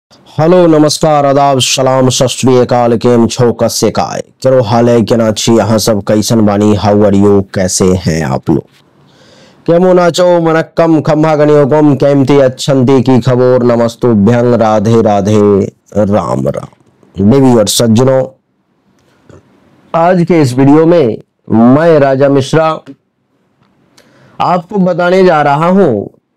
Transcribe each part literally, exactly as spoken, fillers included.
Hello नमस्कार आदाब सलाम सत श्री अकाल केम छो कसे काय करो हाल है केना छी यहाँ सब कैसन बानी हाउ आर यू कैसे हैं आप लोग केमो नाचो मनक्कम खम्भा गणियोगम केमती अच्छंती की खबर नमस्तुभ्यं राधे राधे राम राम देवी और सज्जनों, आज के इस वीडियो में मैं राजा मिश्रा आपको बताने जा रहा हूं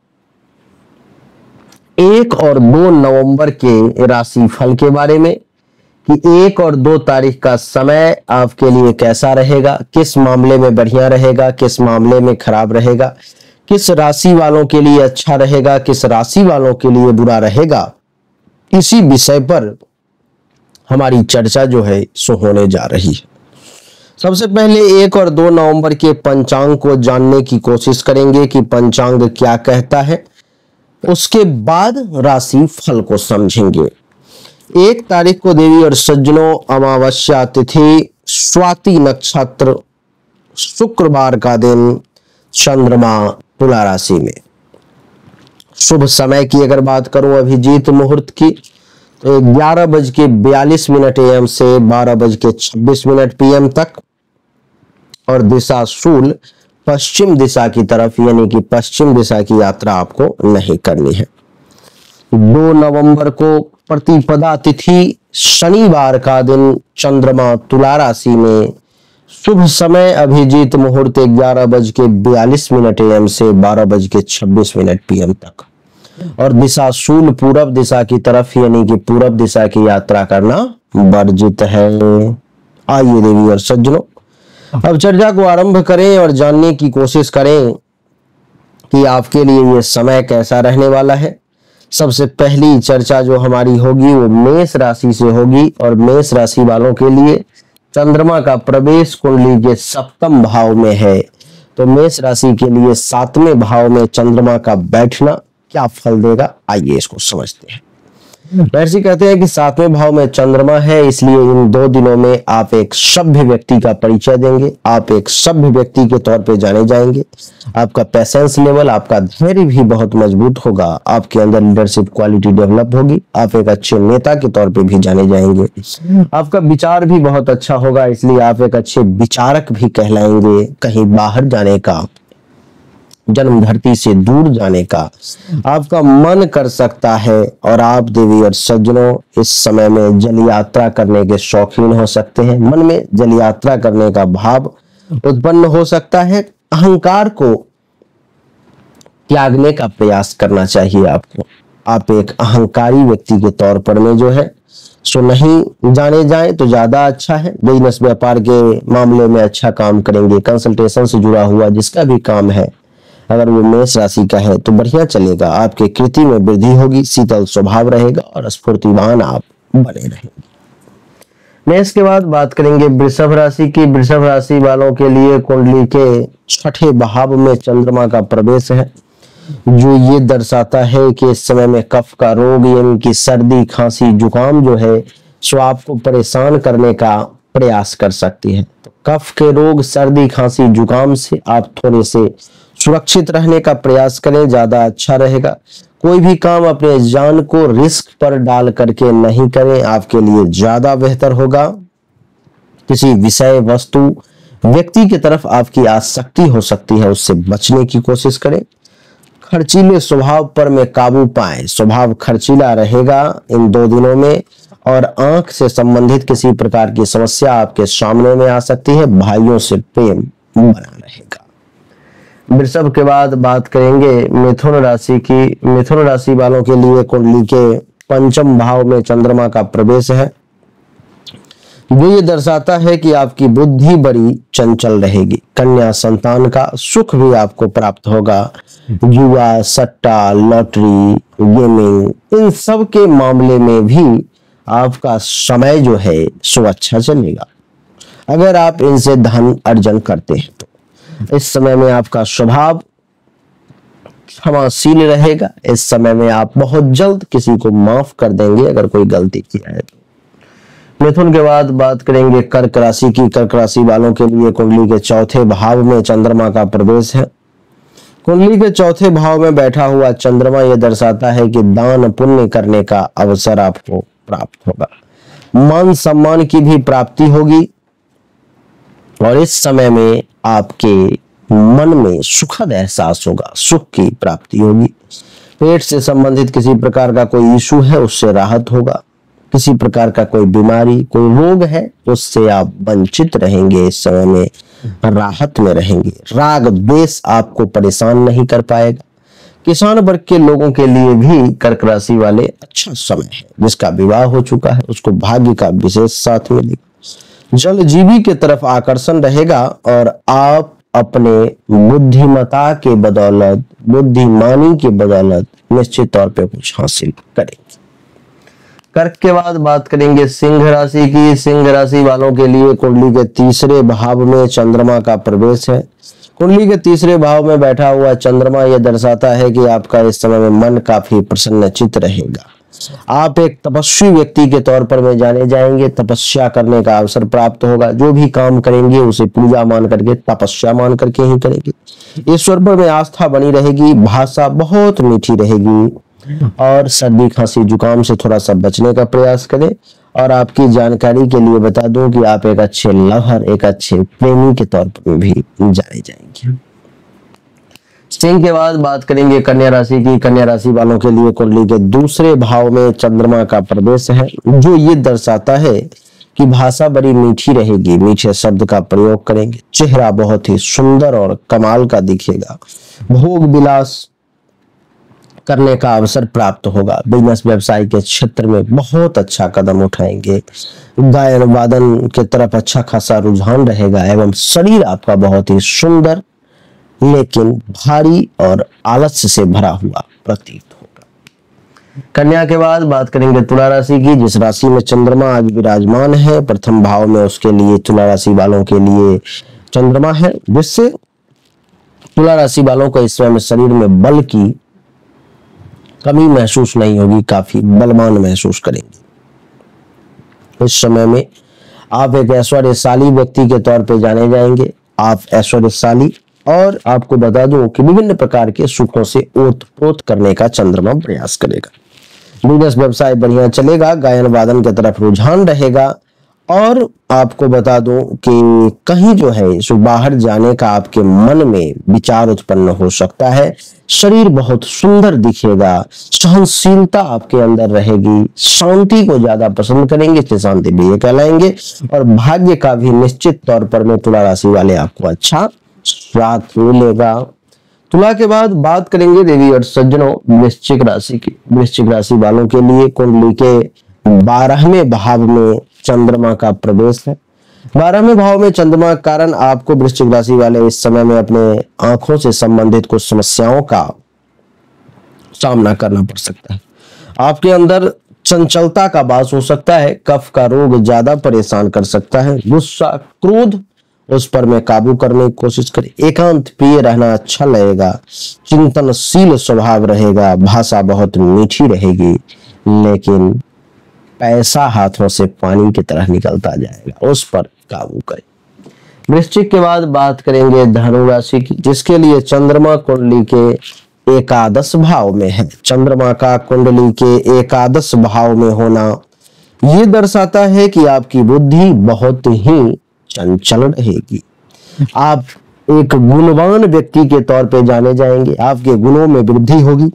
एक और दो नवंबर के राशि फल के बारे में कि एक और दो तारीख का समय आपके लिए कैसा रहेगा, किस मामले में बढ़िया रहेगा, किस मामले में खराब रहेगा, किस राशि वालों के लिए अच्छा रहेगा, किस राशि वालों के लिए बुरा रहेगा। इसी विषय पर हमारी चर्चा जो है सो होने जा रही है। सबसे पहले एक और दो नवंबर के पंचांग को जानने की कोशिश करेंगे कि पंचांग क्या कहता है, उसके बाद राशि फल को समझेंगे। एक तारीख को देवी और सज्जनों अमावस्या तिथि, स्वाति नक्षत्र, शुक्रवार का दिन, चंद्रमा तुला राशि में। शुभ समय की अगर बात करूं अभिजीत मुहूर्त की तो ग्यारह बज के बयालीस मिनट एम से बारह बज के छब्बीस मिनट पीएम तक, और दिशा शूल पश्चिम दिशा की तरफ, यानी कि पश्चिम दिशा की यात्रा आपको नहीं करनी है। दो नवंबर को प्रतिपदा तिथि, शनिवार का दिन, चंद्रमा तुला राशि में। शुभ समय अभिजीत मुहूर्त ग्यारह बज के बयालीस मिनट एम से बारह बज के छब्बीस मिनट पीएम तक, और दिशा शूल पूरब दिशा की तरफ, यानी कि पूरब दिशा की यात्रा करना वर्जित है। आइए देवी और सज्जनों, अब चर्चा को आरंभ करें और जानने की कोशिश करें कि आपके लिए यह समय कैसा रहने वाला है। सबसे पहली चर्चा जो हमारी होगी वो मेष राशि से होगी, और मेष राशि वालों के लिए चंद्रमा का प्रवेश कुंडली के सप्तम भाव में है। तो मेष राशि के लिए सातवें भाव में चंद्रमा का बैठना क्या फल देगा, आइए इसको समझते हैं। महर्षि कहते हैं कि सातवें भाव में चंद्रमा है, इसलिए इन दो दिनों में आप एक सभ्य व्यक्ति का परिचय देंगे, आप एक सभ्य व्यक्ति के तौर पे जाने जाएंगे। आपका पेशेंस लेवल, आपका धैर्य भी बहुत मजबूत होगा, आपके अंदर लीडरशिप क्वालिटी डेवलप होगी, आप एक अच्छे नेता के तौर पे भी जाने जाएंगे। आपका विचार भी बहुत अच्छा होगा, इसलिए आप एक अच्छे विचारक भी कहलाएंगे। कहीं बाहर जाने का, जन्म धरती से दूर जाने का आपका मन कर सकता है, और आप देवी और सज्जनों इस समय में जल यात्रा करने के शौकीन हो सकते हैं। मन में जल यात्रा करने का भाव उत्पन्न हो सकता है। अहंकार को त्यागने का प्रयास करना चाहिए आपको। आप एक अहंकारी व्यक्ति के तौर पर में जो है सो नहीं जाने जाएं तो ज्यादा अच्छा है। बिजनेस व्यापार के मामले में अच्छा काम करेंगे। कंसल्टेशन से जुड़ा हुआ जिसका भी काम है, अगर वो मेष राशि का है तो बढ़िया चलेगा। आपके कृति में वृद्धि होगी, शीतल स्वभाव रहेगा और स्फूर्तिवान आप बने रहेंगे। मेष के बाद बात करेंगे वृषभ राशि की। वृषभ राशि वालों के लिए कुंडली के छठे भाव में चंद्रमा का प्रवेश है, जो ये दर्शाता है कि इस समय में कफ का रोग, यानी कि सर्दी खांसी जुकाम जो है सो आपको परेशान करने का प्रयास कर सकती है। तो कफ के रोग, सर्दी खांसी जुकाम से आप थोड़े से सुरक्षित रहने का प्रयास करें, ज्यादा अच्छा रहेगा। कोई भी काम अपने जान को रिस्क पर डाल करके नहीं करें, आपके लिए ज्यादा बेहतर होगा। किसी विषय, वस्तु, व्यक्ति की तरफ आपकी आसक्ति हो सकती है, उससे बचने की कोशिश करें। खर्चीले स्वभाव पर में काबू पाएं, स्वभाव खर्चीला रहेगा इन दो दिनों में, और आंख से संबंधित किसी प्रकार की समस्या आपके सामने में आ सकती है। भाइयों से प्रेम बना रहेगा। वृषभ के बाद बात करेंगे मिथुन राशि की। मिथुन राशि वालों के लिए कुंडली के पंचम भाव में चंद्रमा का प्रवेश है, जो ये दर्शाता है कि आपकी बुद्धि बड़ी चंचल रहेगी। कन्या संतान का सुख भी आपको प्राप्त होगा। जुआ, सट्टा, लॉटरी, गेमिंग, इन सब के मामले में भी आपका समय जो है सो अच्छा चलेगा, अगर आप इनसे धन अर्जन करते हैं तो। इस समय में आपका स्वभाव क्षमाशील रहेगा। इस समय में आप बहुत जल्द किसी को माफ कर देंगे अगर कोई गलती किया है तो। मिथुन के बाद बात करेंगे कर्क राशि की। कर्क राशि वालों के लिए कुंडली के चौथे भाव में चंद्रमा का प्रवेश है। कुंडली के चौथे भाव में बैठा हुआ चंद्रमा यह दर्शाता है कि दान पुण्य करने का अवसर आपको प्राप्त होगा, मान सम्मान की भी प्राप्ति होगी और इस समय में आपके मन में सुखद एहसास होगा, सुख की प्राप्ति होगी। पेट से संबंधित किसी प्रकार का कोई इशू है उससे राहत होगा, किसी प्रकार का कोई बीमारी कोई रोग है उससे आप वंचित रहेंगे, इस समय में राहत में रहेंगे। राग द्वेष आपको परेशान नहीं कर पाएगा। किसान वर्ग के लोगों के लिए भी कर्क राशि वाले अच्छा समय है, जिसका विवाह हो चुका है उसको भाग्य का विशेष साथ मिलेगा। जलजीवी के तरफ आकर्षण रहेगा और आप अपने बुद्धिमता के बदौलत बुद्धिमानी के बदौलत निश्चित तौर पे कुछ हासिल करेंगे। कर्क के बाद बात करेंगे सिंह राशि की। सिंह राशि वालों के लिए कुंडली के तीसरे भाव में चंद्रमा का प्रवेश है। कुंडली के तीसरे भाव में बैठा हुआ चंद्रमा यह दर्शाता है कि आपका इस समय में मन काफी प्रसन्नचित रहेगा। आप एक तपस्वी व्यक्ति के तौर पर में जाने जाएंगे, तपस्या करने का अवसर प्राप्त होगा। जो भी काम करेंगे उसे पूजा मान करके तपस्या मान करके ही करेंगे। ईश्वर पर में आस्था बनी रहेगी, भाषा बहुत मीठी रहेगी और सर्दी खांसी जुकाम से थोड़ा सा बचने का प्रयास करें। और आपकी जानकारी के लिए बता दूं कि आप एक अच्छे लवर एक अच्छे प्रेमी के तौर पर भी जाने जाएंगे। सिंह के बाद बात करेंगे कन्या राशि की। कन्या राशि वालों के लिए कुंडली के दूसरे भाव में चंद्रमा का प्रवेश है, जो ये दर्शाता है कि भाषा बड़ी मीठी रहेगी, मीठे शब्द का प्रयोग करेंगे, चेहरा बहुत ही सुंदर और कमाल का दिखेगा, भोग विलास करने का अवसर प्राप्त होगा। बिजनेस व्यवसाय के क्षेत्र में बहुत अच्छा कदम उठाएंगे। गायन वादन के तरफ अच्छा खासा रुझान रहेगा एवं शरीर आपका बहुत ही सुंदर लेकिन भारी और आलस्य से भरा हुआ प्रतीत होगा। कन्या के बाद बात करेंगे तुला राशि की, जिस राशि में चंद्रमा आज विराजमान है। प्रथम भाव में उसके लिए तुला राशि वालों के लिए चंद्रमा है, जिससे तुला राशि वालों को इस समय में शरीर में बल की कमी महसूस नहीं होगी, काफी बलवान महसूस करेंगे। इस समय में आप एक ऐश्वर्यशाली व्यक्ति के तौर पे जाने जाएंगे। आप ऐश्वर्यशाली और आपको बता दूं कि विभिन्न प्रकार के सुखों से ओतप्रोत करने का चंद्रमा प्रयास करेगा। बिजनेस व्यवसाय बढ़िया चलेगा, गायन वादन की तरफ रुझान रहेगा और आपको बता दूं कि कहीं जो है सो बाहर जाने का आपके मन में विचार उत्पन्न हो सकता है। शरीर बहुत सुंदर दिखेगा, सहनशीलता आपके अंदर रहेगी, शांति को ज्यादा पसंद करेंगे, इसलिए शांति भी ये कहलाएंगे। और भाग्य का भी निश्चित तौर पर में तुला राशि वाले आपको अच्छा साथ मिलेगा। तुला के बाद बात करेंगे देवी और सज्जनों वृश्चिक राशि की। वृश्चिक राशि वालों के लिए कुंडली के बारहवें भाव में चंद्रमा का प्रवेश है। बारहवें भाव में चंद्रमा के कारण आपको वृश्चिक राशि वाले इस समय में अपने आंखों से संबंधित कुछ समस्याओं का सामना करना पड़ सकता है। आपके अंदर चंचलता का वास हो सकता है, कफ का रोग ज्यादा परेशान कर सकता है। गुस्सा क्रोध उस पर में काबू करने की कोशिश करें। एकांत प्रिय रहना अच्छा लगेगा, चिंतनशील स्वभाव रहेगा, भाषा बहुत मीठी रहेगी, लेकिन पैसा हाथों से पानी की तरह निकलता जाएगा, उस पर काबू करें। वृश्चिक के बाद बात करेंगे धनु राशि की, जिसके लिए चंद्रमा कुंडली के एकादश भाव में है। चंद्रमा का कुंडली के एकादश भाव में होना यह दर्शाता है कि आपकी बुद्धि बहुत ही चंचल रहेगी। आप एक गुणवान व्यक्ति के तौर पे जाने जाएंगे, आपके गुणों में वृद्धि होगी।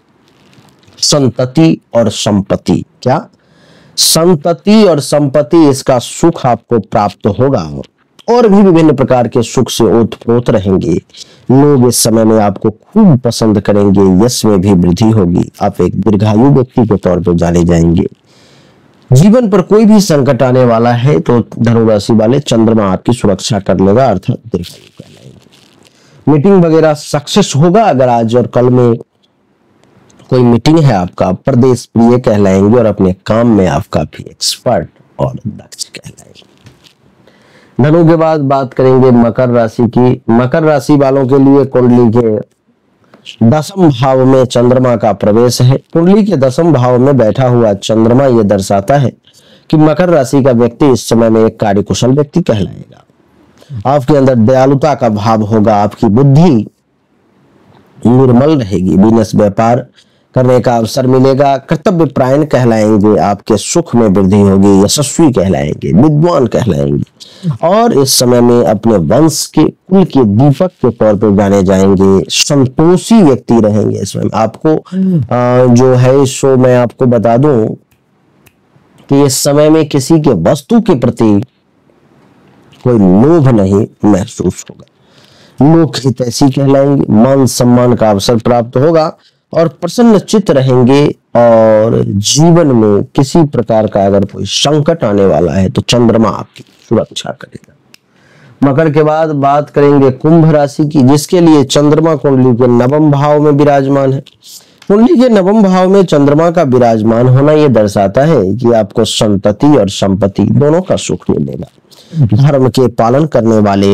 संतति और संपत्ति, क्या संतति और संपत्ति, इसका सुख आपको प्राप्त होगा और भी विभिन्न प्रकार के सुख से ओतप्रोत रहेंगे। लोग इस समय में आपको खूब पसंद करेंगे, यश में भी वृद्धि होगी। आप एक दीर्घायु व्यक्ति के तौर पर जाने जाएंगे। जीवन पर कोई भी संकट आने वाला है तो धनु राशि वाले चंद्रमा आपकी सुरक्षा कर लेगा, अर्थात दीर्घायु कहलाएंगे। मीटिंग वगैरह सक्सेस होगा। अगर आज और कल में कोई मीटिंग है आपका, प्रदेश प्रिय कहलाएंगे और अपने काम में आप काफी एक्सपर्ट और दक्ष कहलाएंगे। धनु के बाद बात करेंगे मकर राशि की। मकर राशि वालों के लिए कुंडली के दसम भाव में चंद्रमा का प्रवेश है। कुंडली के दसम भाव में बैठा हुआ चंद्रमा यह दर्शाता है कि मकर राशि का व्यक्ति इस समय में एक कार्यकुशल व्यक्ति कहलाएगा। आपके अंदर दयालुता का भाव होगा, आपकी बुद्धि निर्मल रहेगी। बिजनेस व्यापार करने का अवसर मिलेगा। कर्तव्य परायण कहलाएंगे, आपके सुख में वृद्धि होगी। यशस्वी कहलाएंगे, विद्वान कहलाएंगे और इस समय में अपने वंश के कुल के दीपक के तौर पर जाने जाएंगे। संतोषी व्यक्ति रहेंगे। इसमें आपको जो है सो मैं आपको बता दूं कि इस समय में किसी के वस्तु के प्रति कोई लोभ नहीं महसूस होगा। लोक हितैषी कहलाएंगे। मान सम्मान का अवसर प्राप्त होगा और प्रसन्न चित्त रहेंगे और जीवन में किसी प्रकार का अगर कोई संकट आने वाला है तो चंद्रमा आपकी सुरक्षा करेगा। मकर के बाद बात करेंगे कुंभ राशि की, जिसके लिए चंद्रमा कुंडली के नवम भाव में विराजमान है। कुंडली के नवम भाव में चंद्रमा का विराजमान होना यह दर्शाता है कि आपको संतति और संपत्ति दोनों का सुख मिलेगा। धर्म के पालन करने वाले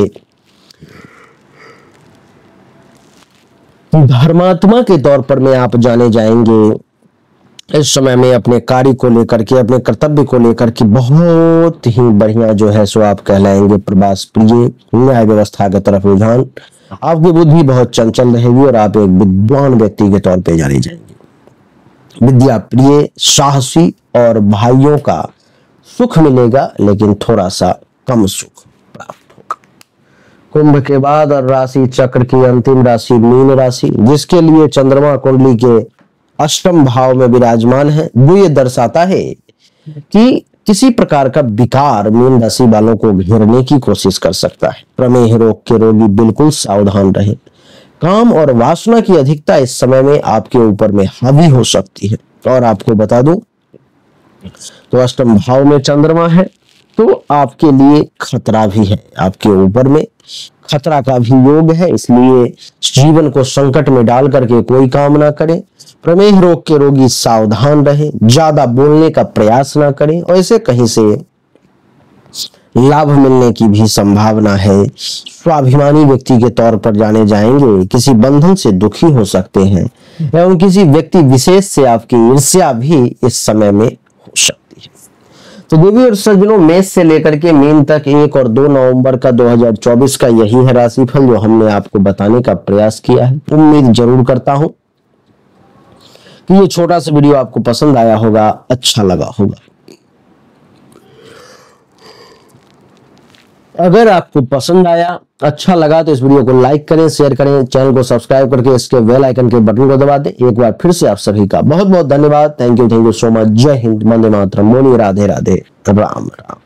धर्मात्मा के तौर पर में आप जाने जाएंगे। इस समय में अपने कार्य को लेकर के, अपने कर्तव्य को लेकर के बहुत ही बढ़िया जो है सो आप कहलाएंगे प्रवास प्रिय, न्याय व्यवस्था की तरफ रुझान। आपकी बुद्धि बहुत चंचल रहेगी और आप एक विद्वान व्यक्ति के तौर पे जाने जाएंगे। विद्या प्रिय, साहसी और भाइयों का सुख मिलेगा, लेकिन थोड़ा सा कम सुख प्राप्त होगा। कुंभ के बाद और राशि चक्र की अंतिम राशि मीन राशि, जिसके लिए चंद्रमा कुंडली के अष्टम भाव में विराजमान है। वो ये दर्शाता है कि किसी प्रकार का विकार मीन राशि वालों को घेरने की कोशिश कर सकता है। प्रमेह रोग के रोगी बिल्कुल सावधान रहे। काम और वासना की अधिकता इस समय में आपके ऊपर में हावी हो सकती है। और आपको बता दूं तो अष्टम भाव में चंद्रमा है तो आपके लिए खतरा भी है। आपके ऊपर में खतरा का भी योग है, इसलिए जीवन को संकट में डाल करके कोई काम ना करें। प्रमेह रोग के रोगी सावधान रहें, ज्यादा बोलने का प्रयास ना करें और इसे कहीं से लाभ मिलने की भी संभावना है। स्वाभिमानी व्यक्ति के तौर पर जाने जाएंगे। किसी बंधन से दुखी हो सकते हैं एवं किसी व्यक्ति विशेष से आपकी ईर्ष्या भी इस समय में हो सकती है। तो देवी और सज्जनों, मेष से लेकर के मीन तक एक और दो नवंबर का दो हज़ार चौबीस का यही है राशिफल जो हमने आपको बताने का प्रयास किया है। उम्मीद जरूर करता हूं कि ये छोटा सा वीडियो आपको पसंद आया होगा, अच्छा लगा होगा। अगर आपको पसंद आया, अच्छा लगा तो इस वीडियो को लाइक करें, शेयर करें, चैनल को सब्सक्राइब करके इसके बेल आइकन के बटन को दबा दें। एक बार फिर से आप सभी का बहुत बहुत धन्यवाद। Thank you, thank you so much. जय हिंद, वंदे मातरम, बोलिए राधे राधे, राम राम।